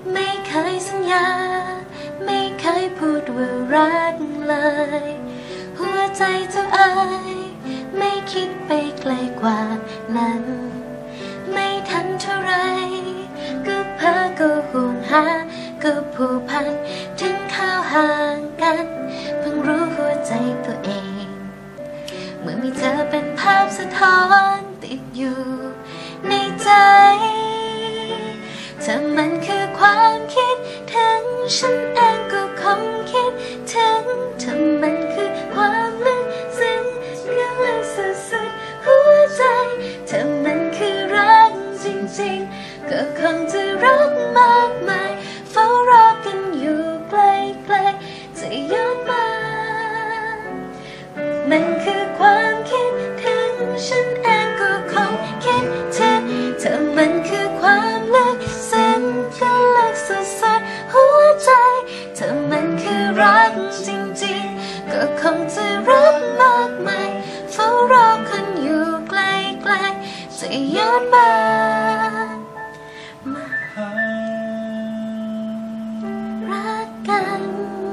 ไม่เคยสัญญาไม่เคยพูดว่ารักเลยหัวใจเจ้าเอ๋ยไม่คิดไปไกลกว่านั้นไม่ทันเท่าไรก็เพ้อก็ห่วงหาก็ผูกพันถึงข้าวห่างกันเพิ่งรู้หัวใจตัวเองเมื่อมีเธอเป็นภาพสะท้อนติดอยู่ในใจเธอมันคือความคิดถึงฉันเองก็คงคิดถึงเธอมันคือความลึกซึ้งลึกสุดๆหัวใจเธอมันคือรักจริงๆก็คงจะรักมากมายเฝ้ารอกันอยู่ไกลๆจะย้อนมามันคือความคิดถึงฉันเองก็คงคิดถึงเธอมันคือความลึกซึ้งก็ลึกสุดๆหัวใจเธอมันคือรักจริงๆก็คงจะรักมากมายเฝ้ารอคนอยู่ไกลๆจะย้อนมารักกัน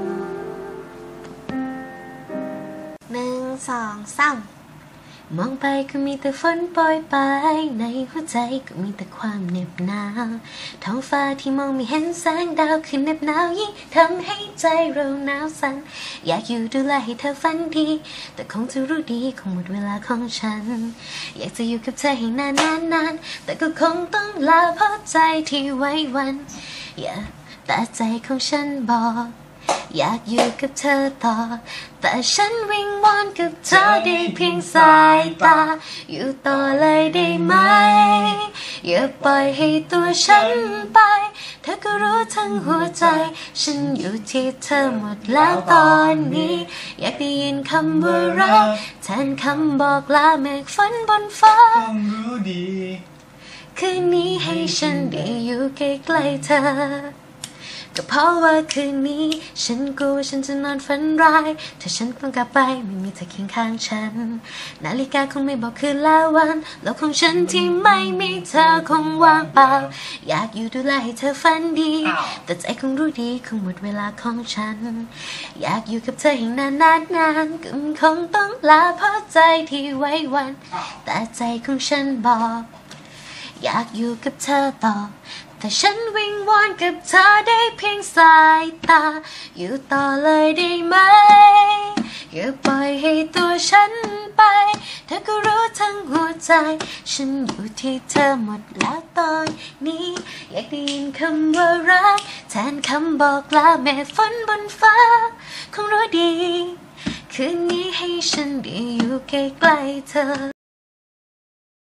1 2 3มองไปก็มีแต่ฝนโปรยปลายในหัวใจก็มีแต่ความเหน็บหนาวท้องฟ้าที่มองไม่เห็นแสงดาวคือเหน็บหนาวยิ่งทำให้ใจเราหนาวสั่นอยากอยู่ดูแลให้เธอฝันดีแต่คงจะรู้ดีคงหมดเวลาของฉันอยากจะอยู่กับเธอให้นานแต่ก็คงต้องลาเพราะใจที่ไว้วันแต่ใจของฉันบอกอยากอยู่กับเธอต่อแต่ฉันวิงวอนกับเธอได้เพียงสายตาอยู่ต่อเลยได้ไหมอย่าปล่อยให้ตัวฉันไปเธอก็รู้ทั้งหัวใจฉันอยู่ที่เธอหมดแล้วตอนนี้อยากได้ยินคำว่ารักแทนคำบอกลาเมฆฝนบนฟ้าต้องรู้ดีคืนนี้ให้ฉันได้อยู่ใกล้ๆเธอก็เพราะว่าคืนนี้ฉันกลัวฉันจะนอนฝันร้ายถ้าฉันต้องกลับไปไม่มีเธอเคียงข้างฉันนาฬิกาคงไม่บอกคืนและวันโลกของฉันที่ไม่มีเธอคงว่างเปล่าอยากอยู่ดูแลให้เธอฝันดีแต่ใจคงรู้ดีคงหมดเวลาของฉันอยากอยู่กับเธอให้นานก็คงต้องลาเพราะใจที่ไว้วันแต่ใจของฉันบอกอยากอยู่กับเธอต่อแต่ฉันวิงวอนกับเธอได้เพียงสายตาอยู่ต่อเลยได้ไหมอย่าปล่อยให้ตัวฉันไปเธอก็รู้ทั้งหัวใจฉันอยู่ที่เธอหมดแล้วตอนนี้อยากได้ยินคำว่ารักแทนคำบอกลาเมฆฝนบนฟ้าคงรู้ดีคืนนี้ให้ฉันได้อยู่ใกล้ๆเธอ